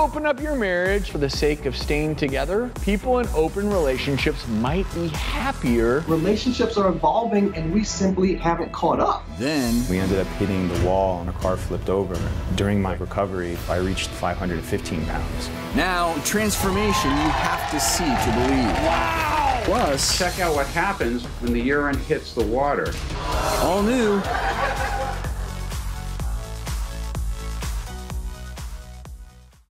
open up your marriage for the sake of staying together, people in open relationships might be happier. Relationships are evolving and we simply haven't caught up. Then we ended up hitting the wall and the car flipped over. During my recovery, I reached 515 pounds. Now, transformation you have to see to believe. Wow! Plus, check out what happens when the urine hits the water. All new,